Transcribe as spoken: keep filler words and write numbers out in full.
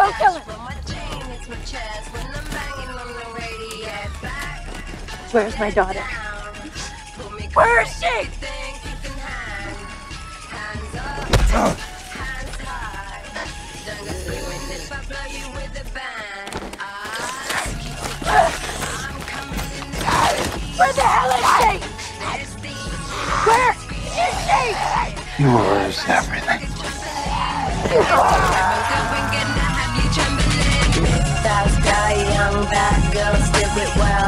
Go kill him! Where's my daughter? Where is she? Where the hell is she? Where is she? Yours, everything. That guy, young bad girl, still it well.